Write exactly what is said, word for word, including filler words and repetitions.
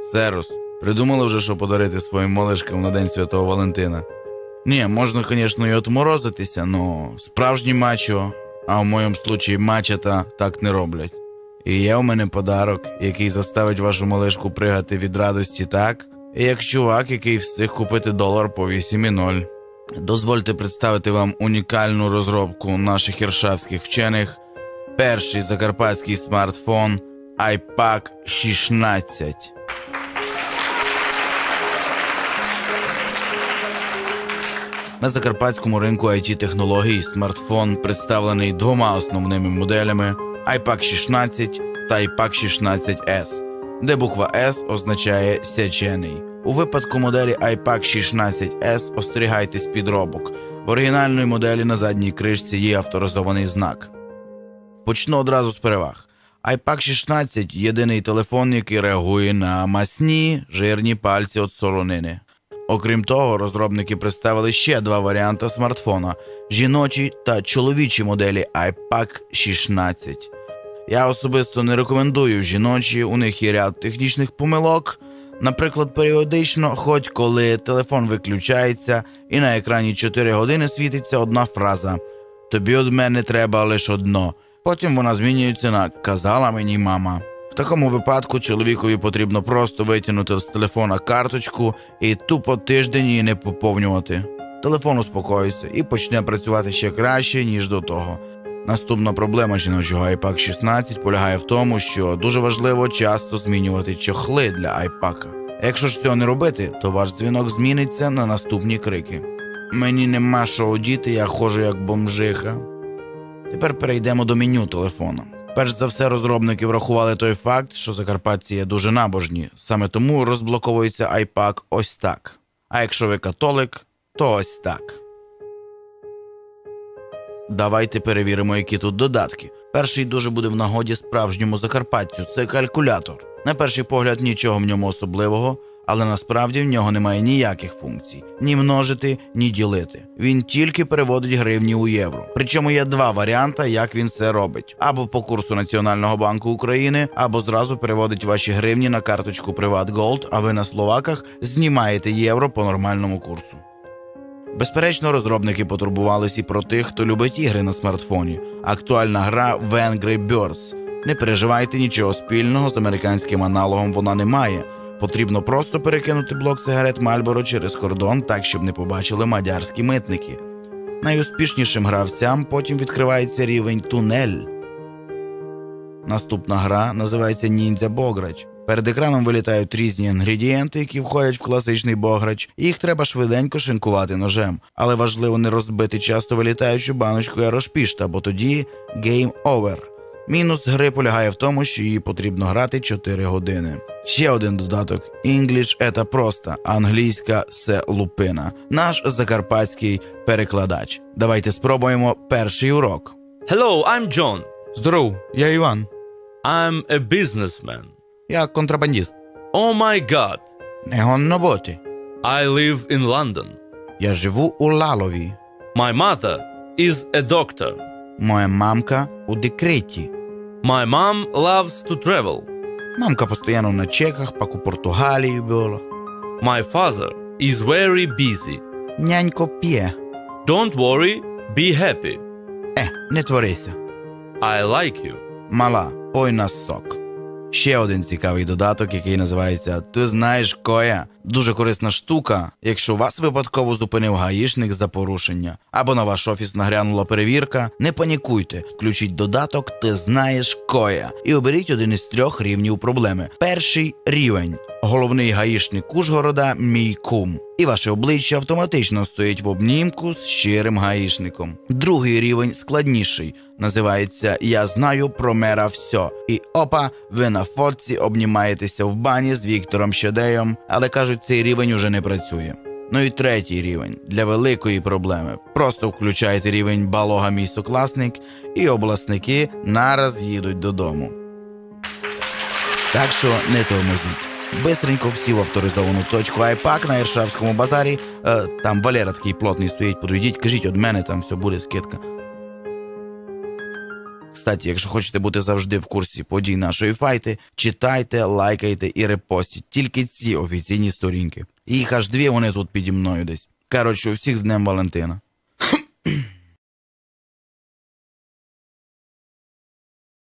Серус, придумали вже, що подарити своїм малишкам на День Святого Валентина? Ні, можна, звісно, і отморозитися, но справжні мачо, а в моєму случаї мачата, так не роблять. І є у мене подарок, який заставить вашу малишку пригати від радості так, як чувак, який встиг купити долар по вісім нуль. Дозвольте представити вам унікальну розробку наших іршавських вчених. Перший закарпатський смартфон айпак шістнадцять. На закарпатському ринку ай ті-технологій смартфон представлений двома основними моделями айпак шістнадцять та айпак шістнадцять ес, де буква «С» означає «сячений». У випадку моделі айпак шістнадцять ес остерігайтесь підробок. В оригінальної моделі на задній кришці є авторизований знак. Почну одразу з переваг. айпак шістнадцять – єдиний телефон, який реагує на масні, жирні пальці від соронини. Окрім того, розробники представили ще два варіанти смартфона – жіночі та чоловічі моделі айпак шістнадцять. Я особисто не рекомендую жіночі, у них є ряд технічних помилок. Наприклад, періодично, хоч коли телефон виключається і на екрані чотири години світиться одна фраза «Тобі від мене треба лише одно». Потім вона змінюється на «казала мені мама». В такому випадку чоловікові потрібно просто витягнути з телефона карточку і тупо тиждень її не поповнювати. Телефон успокоїться і почне працювати ще краще, ніж до того. Наступна проблема жіночого айпак шістнадцять полягає в тому, що дуже важливо часто змінювати чохли для айпака. Якщо ж цього не робити, то ваш дзвінок зміниться на наступні крики. «Мені нема що одіти, я ходжу як бомжиха». Тепер перейдемо до меню телефона. Перш за все, розробники врахували той факт, що закарпатці є дуже набожні. Саме тому розблоковується айпак ось так. А якщо ви католик, то ось так. Давайте перевіримо, які тут додатки. Перший дуже буде в нагоді справжньому закарпатцю – це калькулятор. На перший погляд нічого в ньому особливого, але насправді в нього немає ніяких функцій. Ні множити, ні ділити. Він тільки переводить гривні у євро. Причому є два варіанти, як він це робить. Або по курсу Національного банку України, або зразу переводить ваші гривні на карточку Приват Голд, а ви на словаках знімаєте євро по нормальному курсу. Безперечно, розробники потурбувались і про тих, хто любить ігри на смартфоні. Актуальна гра в Angry Birds. Не переживайте, нічого спільного з американським аналогом вона не має. Потрібно просто перекинути блок сигарет Мальборо через кордон так, щоб не побачили мадярські митники. Найуспішнішим гравцям потім відкривається рівень «Тунель». Наступна гра називається «Ніндзя Бограч». Перед екраном вилітають різні інгредієнти, які входять в класичний бограч, і їх треба швиденько шинкувати ножем. Але важливо не розбити часто вилітаючу баночку аерошпішта, бо тоді «Game over». Мінус гри полягає в тому, що її потрібно грати чотири години. Ще один додаток. English – це просто, англійська – це лупина. Наш закарпатський перекладач. Давайте спробуємо перший урок. Hello, I'm John. Здоров, я Іван. I'm a businessman. Я контрабандист. Oh my God. Не гонно боти. I live in London. Я живу у Лалові. My mother is a doctor. Моя мамка у декреті. My mom loves to travel. Мамка постійно на чеках, пак у Португалії була. My father is very busy. Нянько п'є. Don't worry, be happy. Е, не творися. I like you. Мала, пой нас сок. Ще один цікавий додаток, який називається «Ти знаєш коя». Дуже корисна штука, якщо вас випадково зупинив гаїшник за порушення. Або на ваш офіс нагрянула перевірка, не панікуйте. Включіть додаток «Ти знаєш коя» і оберіть один із трьох рівнів проблеми. Перший рівень. Головний гаїшник Ужгорода – мій кум. І ваше обличчя автоматично стоїть в обнімку з щирим гаїшником. Другий рівень складніший. Називається «Я знаю про мера все». І опа, ви на фотці обнімаєтеся в бані з Віктором Щедеєм, але кажуть, цей рівень уже не працює. Ну і третій рівень. Для великої проблеми. Просто включайте рівень «Балога мій сокласник» і обласники нараз їдуть додому. Так що не тормозіть. Бистренько всі в авторизовану точку айпак на Іршавському базарі. Е, там Валера такий плотний стоїть, подійдіть, кажіть, від мене там все буде скидка. Кстати, якщо хочете бути завжди в курсі подій нашої файти, читайте, лайкайте і репостіть тільки ці офіційні сторінки. Їх аж дві, вони тут піді мною десь. Коротше, у всіх з Днем Валентина.